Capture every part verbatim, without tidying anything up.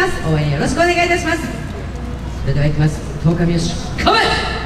ます。応援よろしくお願いいたします。それではいきます。十日三好カメ。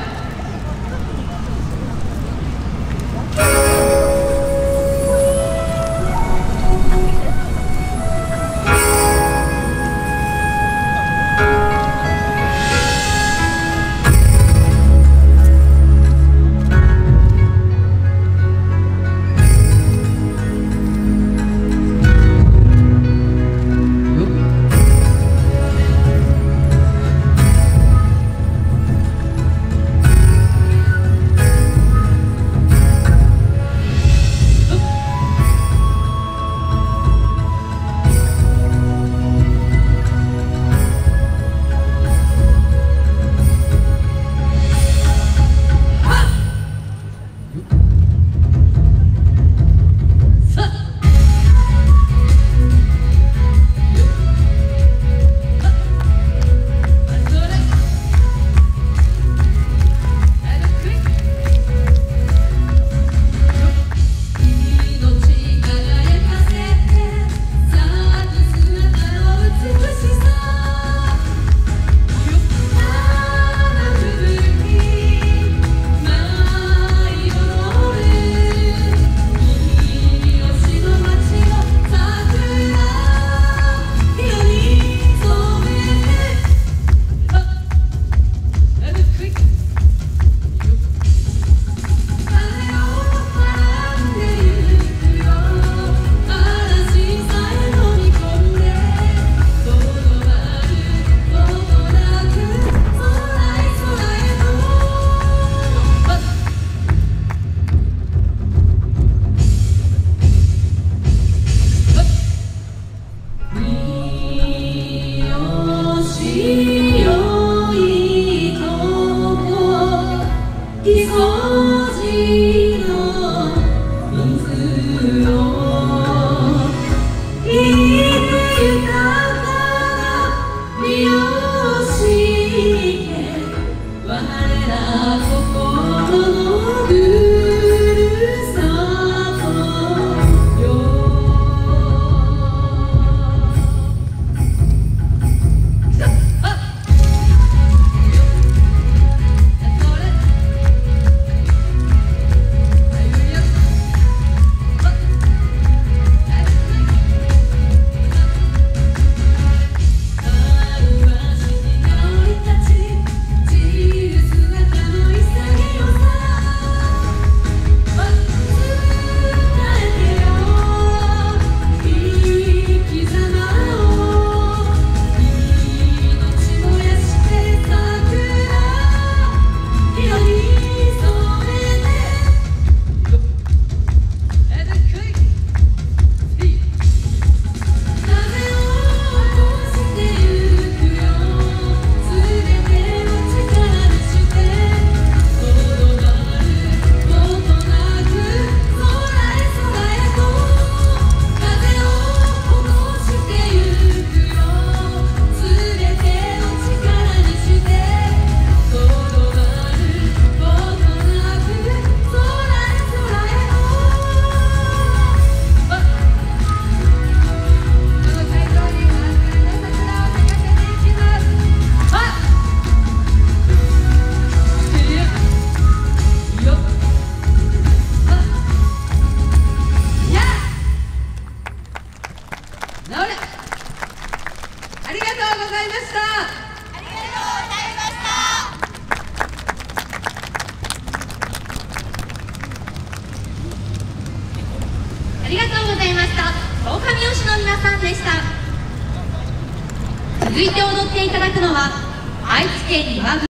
ありがとうございました。 ありがとうございました。 ありがとうございました。十日三好の皆さんでした。続いて踊っていただくのは愛知県岩国